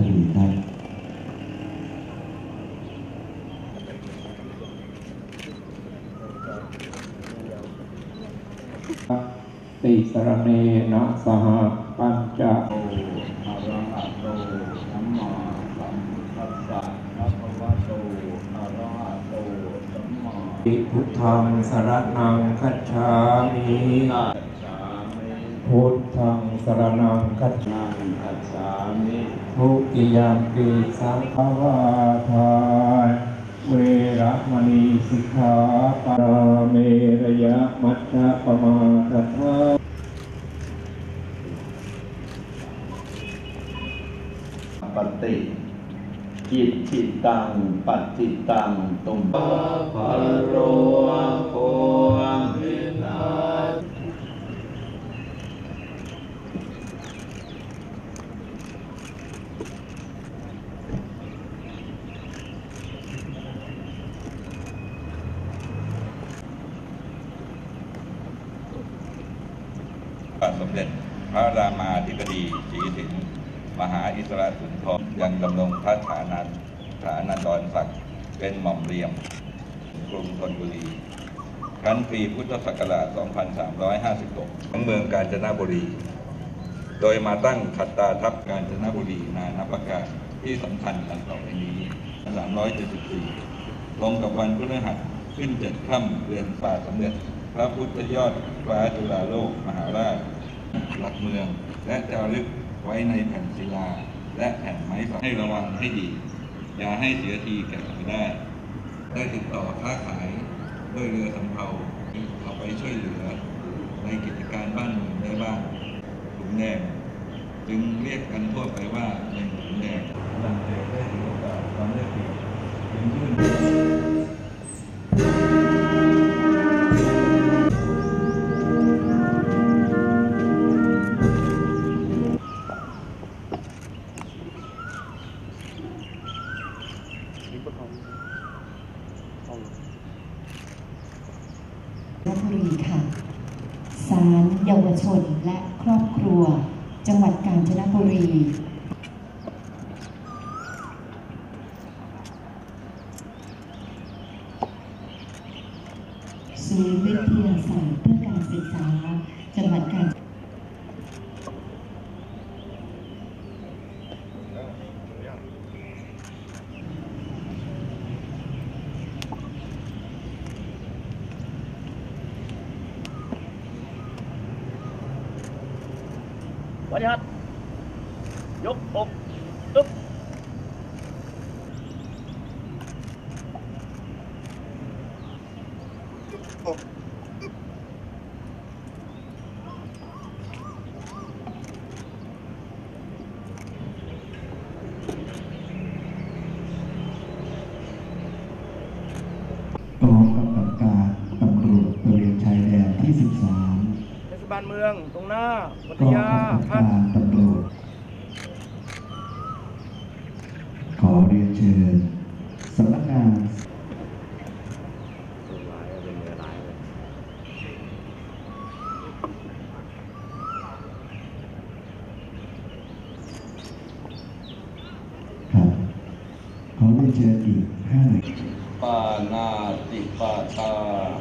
ดีครับติสรเนนะสหปัญจโออะระหะโตสัมมาสัมพุทธัสสะภะคะวะโตอะระหะโตสัมมาพุทธังสรณังคัจฉามิพุทธังสรณังคัจฉามิทุติยมปิสังฆวาทาเวระมณีสิกขาปะเมระยะมัชฌะปมาทัฏฐาปฏิจิตติตังปัจจิตังตุมปะภะโรโควินาสมเด็จพระรามาธิบดีศรีสินมหาอิสระสุนทรยังดำรงพระฐานันดรศักดิ์เป็นหม่อมเรียมกรุงธนบุรีครั้นปีพุทธศักราช 2356 ของเมืองกาญจนบุรี โดยมาตั้งขัตตาทัพกาญจนบุรีนานับประการที่สำคัญดังต่อไปนี้ 374 ลงกับวันพฤหัสขึ้น7 ค่ำเดือนป่าสมเด็จพระพุทธยอดฟ้าจุฬาโลกมหาราชหลักเมืองและจารึกไว้ในแผ่นศิลาและแผ่นไม้ให้ระวังให้ดีอย่าให้เสียทีแก่ได้ติดต่อค้าขายด้วยเรือสำเภาเอาไปช่วยเหลือในกิจการบ้านเมืองได้บ้างถุงแดงจึงเรียกกันทั่วไปว่าเป็นถุงแดงดังเด็กได้ถือโอกาสความได้เปรียบจึงยื่นราชบุรีค่ะศาลเยาวชนและครอบครัวจังหวัดกาญจนบุรีศูนย์วิทยาศาสตร์เพื่อการศึกษาจังหวัดกาญจนบุรีวันนี้ครับยกอกตึ๊บกองกำกับการตำรวจตระเวนชายแดนที่ 13 เทศบาลเมืองตรงหน้าวัทกองยากำกับพักาฒรตำรวจขอเรียนเชิญสำนักงานครับขอเรียนเชิญอีก5 หน่วยปานาติปาตา